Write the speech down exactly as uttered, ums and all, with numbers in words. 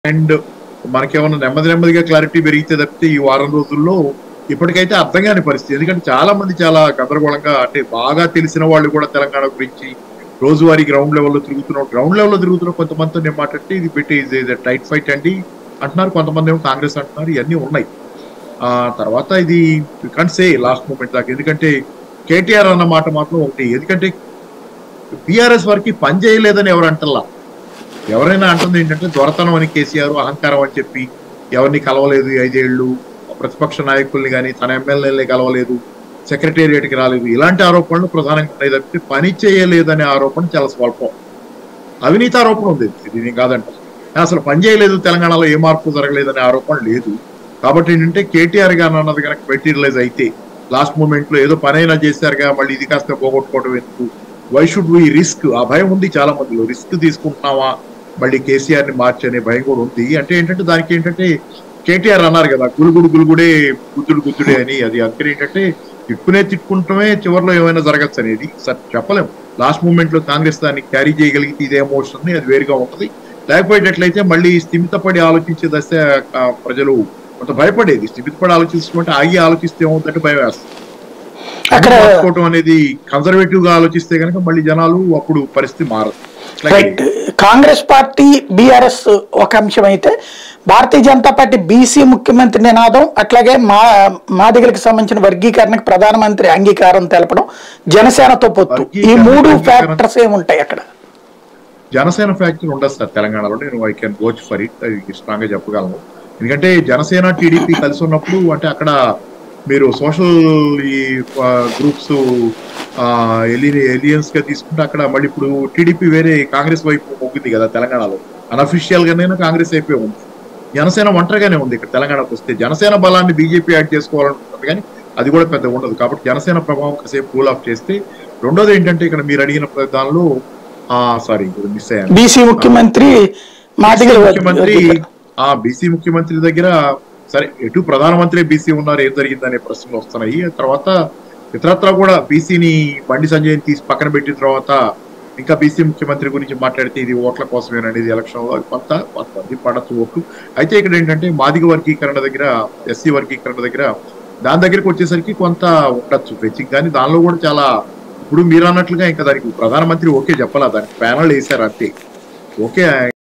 And మనకేమన్నా నెమ్మది నెమ్మదిగా క్లారిటీ పెరిగితే తప్పితే ఈ వారం రోజుల్లో ఇప్పటికైతే అర్థం కాని పరిస్థితి. ఎందుకంటే చాలా మంది చాలా గందరగోళంగా, అంటే బాగా తెలిసిన వాళ్ళు కూడా తెలంగాణ గురించి రోజువారీ గ్రౌండ్ లెవెల్లో తిరుగుతున్నారు. గ్రౌండ్ లెవెల్లో తిరుగుతున్న కొంతమందితో నేను మాట్లాడితే ఇది పెట్టి ఇది టైట్ ఫైట్ అండి అంటున్నారు, కొంతమంది ఏమో కాంగ్రెస్ అంటున్నారు. ఇవన్నీ ఉన్నాయి. ఆ తర్వాత ఇది కాంట్ సే లాస్ట్ మూమెంట్ దాకా, ఎందుకంటే కేటీఆర్ అన్న మాట మాత్రం ఒకటి. ఎందుకంటే బీఆర్ఎస్ వారికి పని చేయలేదని ఎవరు అంటల్లా. ఎవరైనా అంటుంది ఏంటంటే దొరతనం అని కేసీఆర్, అహంకారం అని చెప్పి ఎవరిని కలవలేదు ఐదేళ్లు, ప్రతిపక్ష నాయకుల్ని కానీ తన ఎమ్మెల్యేలని కలవలేదు, సెక్రటేరియట్కి రాలేదు, ఇలాంటి ఆరోపణలు ప్రధానంగా ఉన్నాయి తప్పితే పని చేయలేదనే ఆరోపణ చాలా స్వల్పం. అవినీతి ఆరోపణ ఉంది, ఇది నేను కాదంట. అసలు పని చేయలేదు, తెలంగాణలో ఏ మార్పు జరగలేదనే ఆరోపణ లేదు. కాబట్టి ఏంటంటే కేటీఆర్ గారు అన్నది కనుక మెటీరియలైజ్ అయితే లాస్ట్ మూమెంట్ లో ఏదో పనైనా చేశారుగా మళ్ళీ ఇది కాస్త పోగొట్టుకోవడం ఎందుకు, వై షుడ్ వి రిస్క్, ఆ భయం ఉంది చాలా మందిలో. రిస్క్ తీసుకుంటున్నావా మళ్ళీ కేసీఆర్ ని మార్చి అనే భయం కూడా ఉంది. అంటే ఏంటంటే దానికి ఏంటంటే కేటీఆర్ అన్నారు కదా గులుగుడు గులుగుడే గుద్దుడు గుద్దుడే అని, అది అందుకని ఏంటంటే తిట్టుకునే తిట్టుకుంటమే చివరిలో ఏమైనా జరగచ్చు అనేది సార్ చెప్పలేం. లాస్ట్ మూమెంట్ లో కాంగ్రెస్ దాన్ని క్యారీ చేయగలిగితే ఇదే ఎమోషన్ అది వేరుగా ఉంటుంది. లేకపోయేటట్లయితే మళ్ళీ స్థిమితపడి ఆలోచించే దశ ప్రజలు కొంత భయపడేది. స్థిమితపడి ఆలోచించుకుంటే ఆగి ఆలోచిస్తే ఏమవుతుందంటే భయం వేస్తుంది. అక్కడ అనేది కన్సర్వేటివ్ గా ఆలోచిస్తే కనుక మళ్ళీ జనాలు అప్పుడు పరిస్థితి మారదు. కాంగ్రెస్ పార్టీ బీఆర్ఎస్ ఒక అంశం అయితే, భారతీయ జనతా పార్టీ బీసీ ముఖ్యమంత్రి నినాదం, అట్లాగే మా మాదిగలకు సంబంధించిన వర్గీకరణకు ప్రధానమంత్రి అంగీకారం తెలపడం, జనసేనతో పొత్తు, ఈ మూడు ఫ్యాక్టర్స్ ఏముంటాయి అక్కడ? జనసేన ఫ్యాక్టర్ ఉండదు సార్ తెలంగాణలో. నేను I can vouch for it, అది స్ట్రాంగ్ గా చెప్పగలను. ఎందుకంటే జనసేన టీడీపీ కలిసి ఉన్నప్పుడు అంటే అక్కడ మీరు సోషల్ ఈ గ్రూప్స్ ఎలియన్స్ గా తీసుకుంటే అక్కడ మళ్ళీ ఇప్పుడు టీడీపీ వేరే కాంగ్రెస్ వైపు మొగ్గింది కదా తెలంగాణలో. అన్అఫిషియల్ గానే కాంగ్రెస్ అయిపోయి ఉంది. జనసేన ఒంటరిగానే ఉంది ఇక్కడ తెలంగాణకు వస్తే. జనసేన బలాన్ని బీజేపీ యాడ్ చేసుకోవాలనుకుంటుంది కానీ అది కూడా పెద్ద ఉండదు. కాబట్టి జనసేన ప్రభావం కాసేపు కూల్ ఆఫ్ చేస్తే, రెండోది ఏంటంటే ఇక్కడ మీరు అడిగిన దానిలో సారీ మిస్ అయ్యాను, బీసీ ముఖ్యమంత్రి ముఖ్యమంత్రి ఆ బీసీ ముఖ్యమంత్రి దగ్గర సరే ఎటు ప్రధానమంత్రి బీసీ ఉన్నారు, ఏం జరిగిందనే ప్రశ్నలు వస్తున్నాయి. తర్వాత ఇతరత్రా కూడా బీసీని బండి సంజయ్ని తీసి పక్కన పెట్టిన తర్వాత ఇంకా బీసీ ముఖ్యమంత్రి గురించి మాట్లాడితే ఇది ఓట్ల కోసమేననేది ఎలక్షన్ లో కొంత కొంతమంది పడచ్చు ఓట్లు. అయితే ఇక్కడ ఏంటంటే మాదిగ వర్గీకరణ దగ్గర, ఎస్సీ వర్గీకరణ దగ్గర దాని దగ్గరికి వచ్చేసరికి కొంత ఉండొచ్చు ఫెచింగ్, కానీ దానిలో కూడా చాలా ఇప్పుడు మీరు అన్నట్లుగా ఇంకా దానికి ప్రధానమంత్రి ఓకే చెప్పాలా, దానికి ప్యానల్ వేశారు అంతే ఓకే.